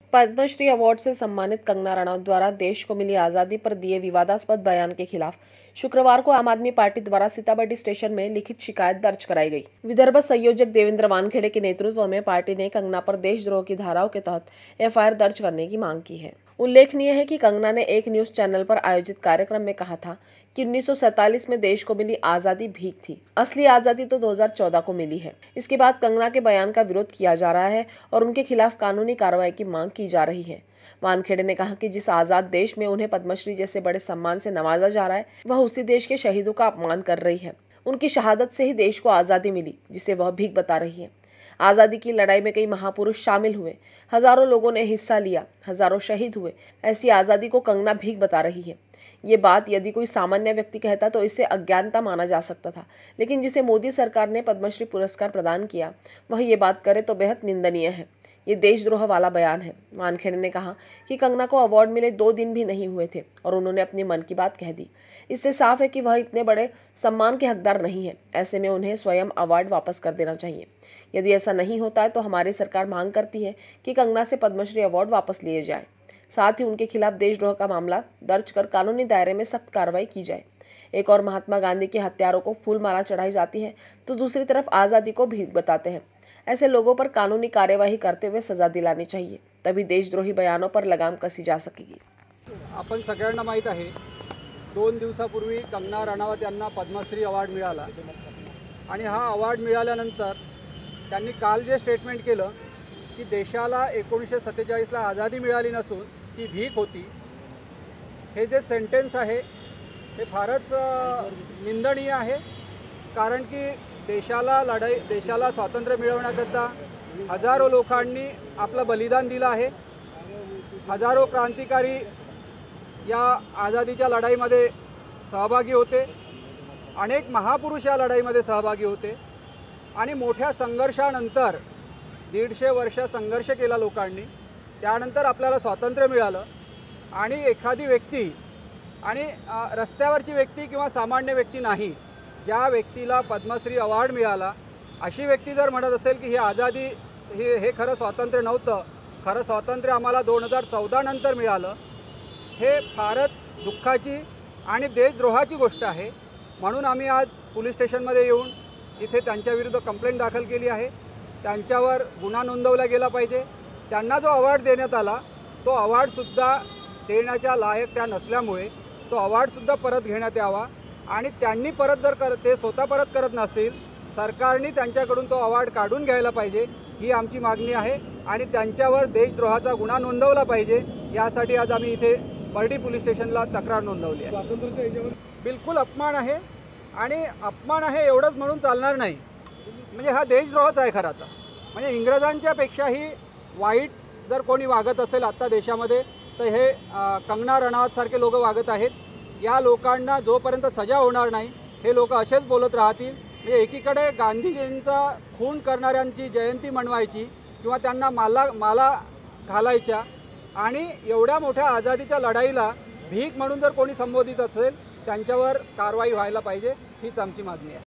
Padmashri award से सम्मानित कंगना रनौत द्वारा देश को मिली आज़ादी पर दिए विवादास्पद बयान के खिलाफ शुक्रवार को आम आदमी पार्टी द्वारा सीताबर्डी स्टेशन में लिखित शिकायत दर्ज कराई गई। विदर्भ संयोजक देवेंद्र वानखेड़े के नेतृत्व में पार्टी ने कंगना पर देशद्रोह की धाराओं के तहत एफआईआर दर्ज करने की मांग की है। उल्लेखनीय है कि कंगना ने एक न्यूज चैनल पर आयोजित कार्यक्रम में कहा था कि 1947 में देश को मिली आजादी भीख थी, असली आजादी तो 2014 को मिली है। इसके बाद कंगना के बयान का विरोध किया जा रहा है और उनके खिलाफ कानूनी कार्रवाई की मांग की जा रही है। वानखेड़े ने कहा कि जिस आजाद देश में उन्हें पद्मश्री जैसे बड़े सम्मान से नवाजा जा रहा है, वह उसी देश के शहीदों का अपमान कर रही है। उनकी शहादत से ही देश को आजादी मिली, जिसे वह भीख बता रही है। आज़ादी की लड़ाई में कई महापुरुष शामिल हुए, हजारों लोगों ने हिस्सा लिया, हजारों शहीद हुए। ऐसी आज़ादी को कंगना भीख बता रही है। ये बात यदि कोई सामान्य व्यक्ति कहता तो इसे अज्ञानता माना जा सकता था, लेकिन जिसे मोदी सरकार ने पद्मश्री पुरस्कार प्रदान किया, वह ये बात करे तो बेहद निंदनीय है। ये देशद्रोह वाला बयान है। वानखेड़े ने कहा कि कंगना को अवार्ड मिले 2 दिन भी नहीं हुए थे और उन्होंने अपनी मन की बात कह दी। इससे साफ है कि वह इतने बड़े सम्मान के हकदार नहीं है। ऐसे में उन्हें स्वयं अवार्ड वापस कर देना चाहिए। यदि ऐसा नहीं होता है तो हमारी सरकार मांग करती है कि कंगना से पद्मश्री अवार्ड वापस लिए जाए। साथ ही उनके खिलाफ देशद्रोह का मामला दर्ज कर कानूनी दायरे में सख्त कार्रवाई की जाए। एक और महात्मा गांधी के हत्यारों को फूल माला चढ़ाई जाती है तो दूसरी तरफ आज़ादी को भीख बताते हैं। ऐसे लोगों पर कानूनी कार्यवाही करते हुए सजा दिलानी चाहिए, तभी देशद्रोही बयानों पर लगाम कसी जा सकेगी। आपण सगळ्यांना माहीत आहे 2 दिवसापूर्वी कंगना रनौत यांना पद्मश्री अवार्ड मिळाला आणि हा अवार्ड मिळाल्यानंतर त्यांनी काल जे स्टेटमेंट केलं की देशाला 1947 ला आझादी मिळाली नसून ती भीक होती, हे जे सेंटेन्स आहे हे फारच निंदनीय आहे। कारण की देशाला स्वातंत्र्य मिळवण्याकरता हजारो लोकांनी आपलं बलिदान दिलं आहे। हजारो क्रांतिकारी या आझादीच्या लढाईमध्ये सहभागी होते, अनेक महापुरुष या लढाईमध्ये सहभागी होते आणि मोठ्या संघर्षानंतर 150 वर्ष संघर्ष केला लोकांनी, त्यानंतर आपल्याला स्वातंत्र्य मिळालं। आणि एखादी व्यक्ती आणि रस्त्यावरची व्यक्ती किंवा सामान्य व्यक्ती नाही, ज्या व्यक्तीला पद्मश्री अवार्ड मिळाला अशी व्यक्ती जर म्हणत असेल की ही आझादी हे खरं स्वातंत्र्य नव्हतं, खरं स्वातंत्र्य आम्हाला 2014 नंतर मिळालं, हे फारच दुःखाची आणि देशद्रोहाची गोष्ट आहे। म्हणून आम्ही आज पोलीस स्टेशनमध्ये येऊन इथे त्यांच्याविरुद्ध कंप्लेंट दाखल केली आहे। त्यांच्यावर गुन्हा नोंदवला गेला पाहिजे। त्यांना जो अवार्ड देण्यात आला तो अवार्डसुद्धा देण्याच्या लायक त्या नसल्यामुळे तो अवार्डसुद्धा परत घेण्यात यावा आणि त्यांनी परत जर ते स्वतः परत करत नसतील, सरकारने त्यांच्याकडून तो अवार्ड काढून घ्यायला पाहिजे, ही आमची मागणी आहे। आणि त्यांच्यावर देशद्रोहाचा गुन्हा नोंदवला पाहिजे, यासाठी आज आम्ही इथे बर्डी पोलीस स्टेशनला तक्रार नोंदवली आहे। स्वातंत्र्याच्या याच्यावर बिलकुल अपमान आहे आणि अपमान आहे एवढंच म्हणून चालणार नाही। म्हणजे हा देशद्रोहच आहे खरा तर। म्हणजे इंग्रजांच्या पेक्षाही वाईट जर कोणी वागत असेल आता देशामध्ये तर हे कंगना रनौत सारखे लोक वागत आहेत। या लोकांना जोपर्यंत सजा होणार नाही हे लोक असेच बोलत राहतील। म्हणजे एकीकडे गांधीजींचा खून करणाऱ्यांची जयंती मनवायची किंवा त्यांना माला घालायच्या आणि एवढ्या मोठ्या आझादीच्या लढाईला भीक म्हणून जर कोणी संबोधित असेल त्यांच्यावर कारवाई व्हायला पाहिजे, हीच आमची मागणी आहे।